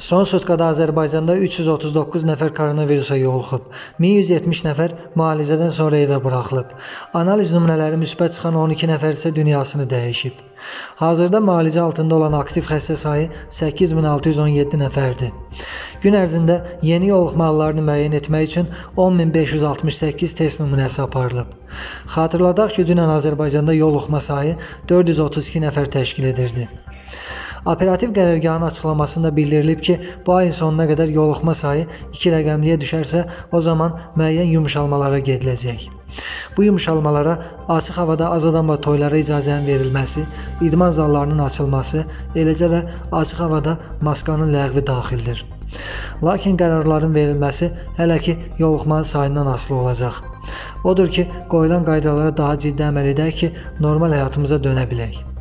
Son sutkada Azərbaycanda 339 nəfər koronavirusa yoluxub. 1170 nəfər müalicədən sonra evə buraxılıb. Analiz nümunələri müsbət çıxan 12 nəfər isə dünyasını dəyişib. Hazırda müalicə altında olan aktiv xəstə sayı 8617 nəfərdir. Gün ərzində yeni yoluxma hallarını müəyyən etmək üçün 10568 test nümunəsi aparılıb. Xatırladaq ki, dünən Azərbaycanda yoluxma sayı 432 nəfər təşkil edirdi. Operativ qərargahın açıqlamasında bildirilib ki, bu ayın sonuna qədər yoluxma sayı 2 rəqəmliyə düşərsə, o zaman müəyyən yumuşalmalara gediləcək. Bu yumuşalmalara açıq havada az adamla toylara icazənin verilməsi, idman zallarının açılması, eləcə də açıq havada maskanın ləğvi daxildir. Lakin qərarların verilməsi hələ ki yoluxmanın sayından asılı olacaq. Odur ki, qoyulan qaydalara daha ciddi əməl edək ki, normal həyatımıza dönə bilək.